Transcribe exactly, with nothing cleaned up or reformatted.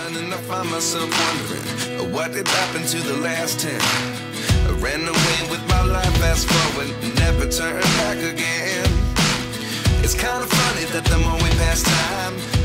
nine, and I find myself wondering, uh, what did happen to the last ten? I ran away with my life, fast forward, never turn back again. It's kind of funny that the more we pass time,